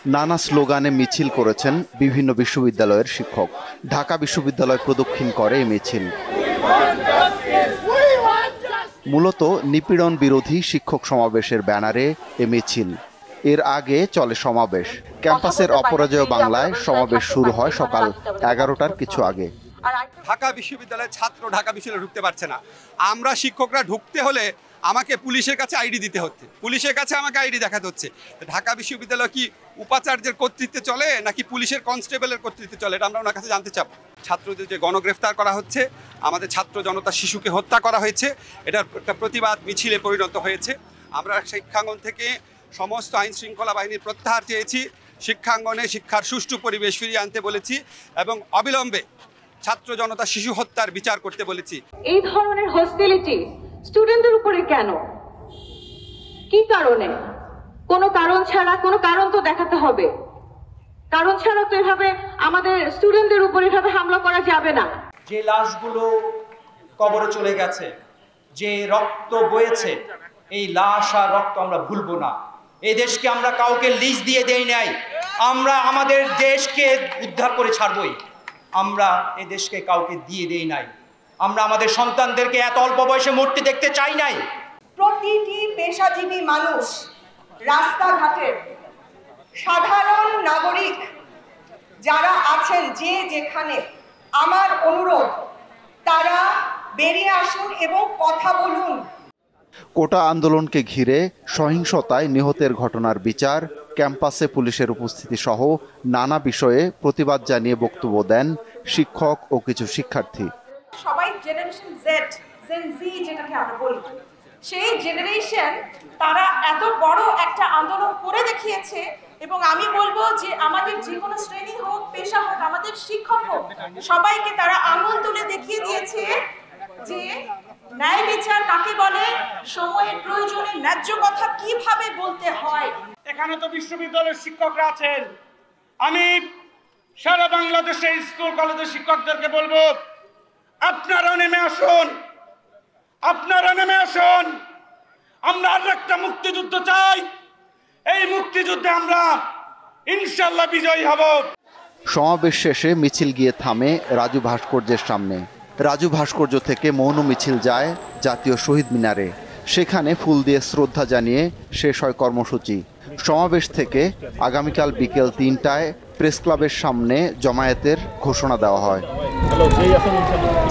নানা স্লোগানে মিছিল করেছেন বিভিন্ন বিশ্ববিদ্যালয়ের শিক্ষক। ঢাকা বিশ্ববিদ্যালয় প্রদক্ষিণ করে এই মিছিল। মূলত নিপীড়ন বিরোধী শিক্ষক সমাবেশের ব্যানারে এ মিছিল। এর আগে চলে সমাবেশ। ক্যাম্পাসের অপরাজেয় বাংলায় সমাবেশ শুরু হয় সকাল 11টার কিছু আগে। ঢাকা বিশ্ববিদ্যালয়ের ছাত্র ঢাকা বিশ্ববিদ্যালয়ে ঢুকতে পারছে না। আমরা শিক্ষকরা ঢুকতে হলে আমাকে পুলিশের কাছে আইডি দিতে হচ্ছে, পুলিশের কাছে আমাকে আইডি দেখাতে হচ্ছে। ঢাকা বিশ্ববিদ্যালয় কি উপাচার্যের কর্তৃত্বে চলে নাকি পুলিশের কনস্টেবলের কর্তৃত্বে চলে, এটা আমরা ওনার কাছে জানতে চাব। ছাত্রদের যে গণগ্রেফতার করা হচ্ছে, আমাদের ছাত্র জনতা শিশুকে হত্যা করা হয়েছে, এটার একটা প্রতিবাদ মিছিলে পরিণত হয়েছে। আমরা শিক্ষাঙ্গন থেকে সমস্ত আইন শৃঙ্খলা বাহিনীর প্রত্যাহার চেয়েছি, শিক্ষাঙ্গনে শিক্ষার সুষ্ঠু পরিবেশ ফিরিয়ে আনতে বলেছি এবং অবিলম্বে ছাত্র জনতা শিশু হত্যার বিচার করতে বলেছি। এই ধরনের হস্টিলিটি স্টুডেন্টদের উপরে কেন, কি কারণে? কোনো কারণ ছাড়া, কোনো কারণ তো দেখাতে হবে। কারণ ছাড়া তো এভাবে আমাদের স্টুডেন্টদের উপরে এভাবে হামলা করা যাবে না। যে লাশগুলো কবরে চলে গেছে, যে রক্ত বয়েছে, এই লাশ আর রক্ত আমরা ভুলবো না। এই দেশকে আমরা কাউকে লিজ দিয়ে দেই নাই, আমরা আমাদের দেশকে উদ্ধার করে ছাড়বই। আমরা এই দেশকে কাউকে দিয়ে দেই নাই, আমরা আমাদের সন্তানদেরকে এত অল্প বয়সে মরতে দেখতে চাই নাই। প্রতিটি পেশাজীবী মানুষ, রাস্তাঘাটের সাধারণ নাগরিক যারা আছেন, যে যেখানে, আমার অনুরোধ তারা বেরিয়ে আসুন এবং কথা বলুন। কোটা আন্দোলনকে ঘিরে সহিংসতায় নিহতের ঘটনার বিচার, ক্যাম্পাসে পুলিশের উপস্থিতি সহ নানা বিষয়ে প্রতিবাদ জানিয়ে বক্তব্য দেন শিক্ষক ও কিছু শিক্ষার্থী। সবাই জেনারেশন জেড, জেন জি যেটাকে আমরা বলি, সেই জেনারেশন তারা এত বড় একটা আন্দোলন করে দেখিয়েছে। এবং আমি বলবো যে আমাদের যে কোনো শ্রেণী হোক, পেশা হোক, আমাদের শিক্ষক হোক, সবাইকে তারা আঙুল তুলে দেখিয়ে দিয়েছে যে ন্যায় বিচার কাকে বলে, সময়ের প্রয়োজনে ন্যায্য কথা কিভাবে বলতে হয়। এখানে তো বিশ্ববিদ্যালয়ের শিক্ষকরা আছেন, আমি সারা বাংলাদেশের স্কুল কলেজের শিক্ষকদেরকে বলবো, আপনারা নেমে আসুন, আপনারা নেমে আসুন। আমরা আর একটা মুক্তিযুদ্ধ চাই, এই মুক্তিযুদ্ধে আমরা ইনশাল্লাহ বিজয়ী হব। সমাবেশ শেষে মিছিল গিয়ে থামে রাজু ভাস্কর্যের সামনে। রাজু ভাস্কর্য থেকে মৌন মিছিল যায় জাতীয় শহীদ মিনারে। সেখানে ফুল দিয়ে শ্রদ্ধা জানিয়ে শেষ হয় কর্মসূচি। সমাবেশ থেকে আগামীকাল বিকেল 3টায় প্রেস ক্লাবের সামনে জমায়েতের ঘোষণা দেওয়া হয়।